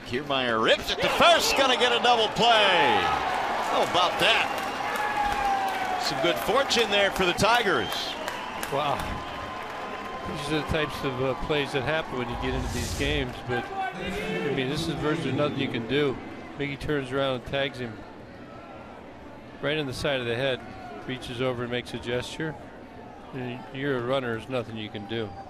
Kiermaier rips it to first, gonna get a double play. How about that? Some good fortune there for the Tigers. Wow. These are the types of plays that happen when you get into these games. But I mean, this is virtually nothing you can do. Miggy turns around and tags him right in the side of the head, reaches over and makes a gesture. And you're a runner, there's nothing you can do.